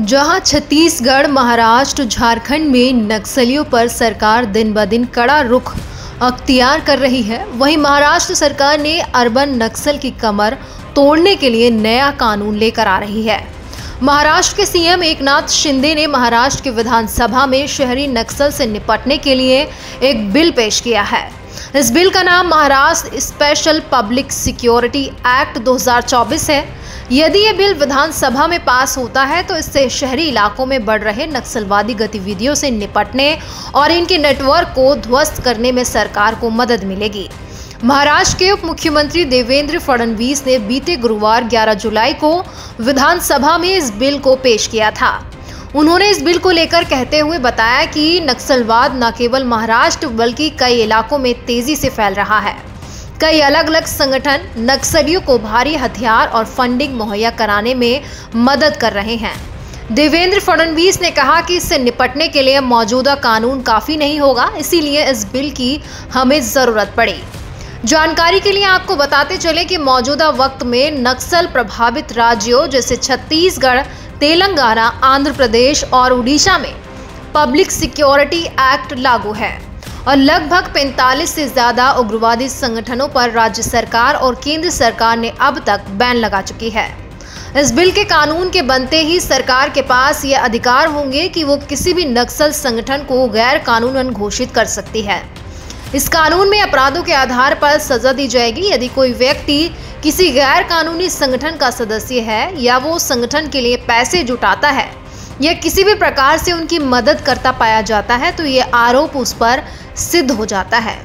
जहां छत्तीसगढ़, महाराष्ट्र, झारखंड में नक्सलियों पर सरकार दिन ब दिन कड़ा रुख अख्तियार कर रही है, वहीं महाराष्ट्र सरकार ने अर्बन नक्सल की कमर तोड़ने के लिए नया कानून लेकर आ रही है। महाराष्ट्र के सीएम एकनाथ शिंदे ने महाराष्ट्र की विधानसभा में शहरी नक्सल से निपटने के लिए एक बिल पेश किया है। इस बिल का नाम Maharashtra special public security act 2024 है। यदि ये बिल विधानसभा में पास होता है तो इससे शहरी इलाकों में बढ़ रहे नक्सलवादी गतिविधियों से निपटने और इनके नेटवर्क को ध्वस्त करने में सरकार को मदद मिलेगी। महाराष्ट्र के उप मुख्यमंत्री देवेंद्र फडणवीस ने बीते गुरुवार 11 जुलाई को विधानसभा में इस बिल को पेश किया था। उन्होंने इस बिल को लेकर कहते हुए बताया कि नक्सलवाद न केवल महाराष्ट्र बल्कि कई इलाकों में तेजी से फैल रहा है। कई अलग अलग संगठन नक्सलियों को भारी हथियार और फंडिंग मुहैया कराने में मदद कर रहे हैं। देवेंद्र फडणवीस ने कहा कि इससे निपटने के लिए मौजूदा कानून काफी नहीं होगा, इसीलिए इस बिल की हमें जरूरत पड़ी। जानकारी के लिए आपको बताते चले कि मौजूदा वक्त में नक्सल प्रभावित राज्यों जैसे छत्तीसगढ़, तेलंगाना, आंध्र प्रदेश और उड़ीसा में पब्लिक सिक्योरिटी एक्ट लागू है और लगभग 45 से ज्यादा उग्रवादी संगठनों पर राज्य सरकार और केंद्र सरकार ने अब तक बैन लगा चुकी है। इस बिल के कानून के बनते ही सरकार के पास ये अधिकार होंगे कि वो किसी भी नक्सल संगठन को गैर कानूनन घोषित कर सकती है। इस कानून में अपराधों के आधार पर सजा दी जाएगी यदि कोई व्यक्ति किसी गैर कानूनी संगठन का सदस्य है या वो संगठन के लिए पैसे जुटाता है या किसी भी प्रकार से उनकी मदद करता पाया जाता है तो ये आरोप उस पर सिद्ध हो जाता है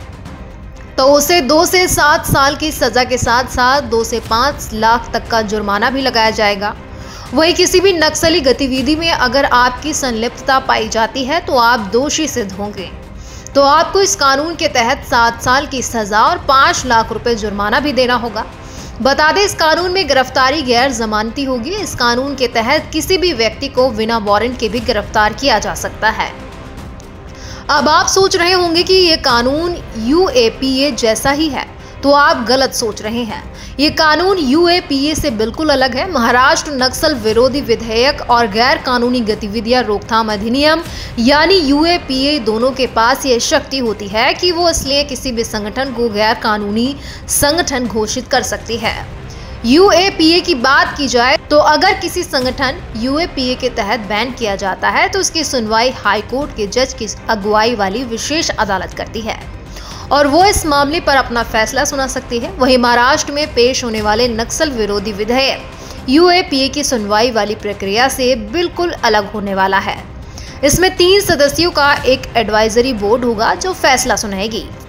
तो उसे 2 से 7 साल की सजा के साथ साथ 2 से 5 लाख तक का जुर्माना भी लगाया जाएगा। वहीं किसी भी नक्सली गतिविधि में अगर आपकी संलिप्तता पाई जाती है तो आप दोषी सिद्ध होंगे तो आपको इस कानून के तहत 7 साल की सजा और 5 लाख रुपए जुर्माना भी देना होगा। बता दें, इस कानून में गिरफ्तारी गैर जमानती होगी। इस कानून के तहत किसी भी व्यक्ति को बिना वारंट के भी गिरफ्तार किया जा सकता है। अब आप सोच रहे होंगे कि ये कानून यूएपीए जैसा ही है, तो आप गलत सोच रहे हैं। ये कानून यूएपीए से बिल्कुल अलग है। महाराष्ट्र नक्सल विरोधी विधेयक और गैर कानूनी गतिविधियां रोकथाम अधिनियम यानी यूएपीए दोनों के पास ये शक्ति होती है कि वो इसलिए किसी भी संगठन को गैर कानूनी संगठन घोषित कर सकती है। यूएपीए की बात की जाए तो अगर किसी संगठन यूएपीए के तहत बैन किया जाता है तो उसकी सुनवाई हाईकोर्ट के जज की अगुवाई वाली विशेष अदालत करती है और वो इस मामले पर अपना फैसला सुना सकती है। वहीं महाराष्ट्र में पेश होने वाले नक्सल विरोधी विधेयक यूएपीए की सुनवाई वाली प्रक्रिया से बिल्कुल अलग होने वाला है। इसमें 3 सदस्यों का एक एडवाइजरी बोर्ड होगा जो फैसला सुनाएगी।